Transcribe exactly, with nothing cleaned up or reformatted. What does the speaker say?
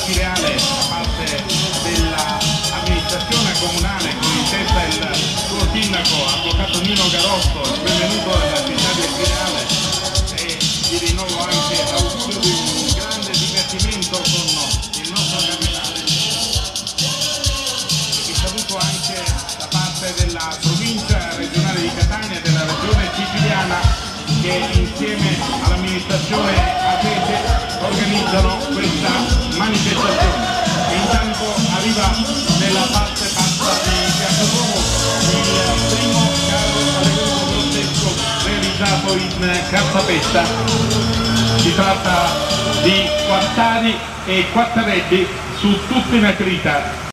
filiale da parte dell'amministrazione comunale con in testa il suo sindaco, avvocato Nino Garotto, il benvenuto all'attività del filiale e di rinnovo anche l'augurio di un grande divertimento con il nostro capitale. Vi saluto anche da parte della provincia regionale di Catania e della regione siciliana che insieme all'amministrazione atese organizzano questa manifestazione. E intanto arriva nella parte bassa di Piazza Duomo il primo carro allegorico grottesco realizzato in cartapesta. Si tratta di quartari e quattrarelli su tutte le acrita.